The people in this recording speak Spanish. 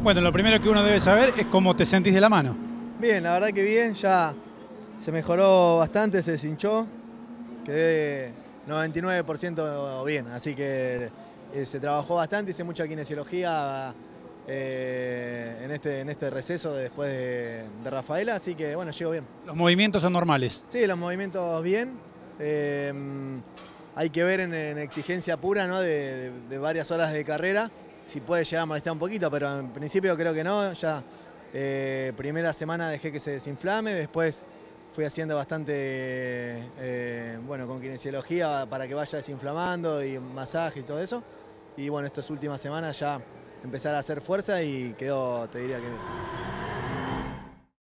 Bueno, lo primero que uno debe saber es cómo te sentís de la mano. Bien, la verdad que bien, ya se mejoró bastante, se deshinchó, quedé 99% bien, así que se trabajó bastante, hice mucha kinesiología en este receso después de Rafaela, así que bueno, llego bien. Los movimientos son normales. Sí, los movimientos bien, hay que ver en exigencia pura, ¿no? de varias horas de carrera, si puede llegar a molestar un poquito, pero en principio creo que no, ya primera semana dejé que se desinflame, después fui haciendo bastante, bueno, con kinesiología para que vaya desinflamando y masaje y todo eso. Y bueno, estas últimas semanas ya empezar a hacer fuerza y quedó, te diría que bien.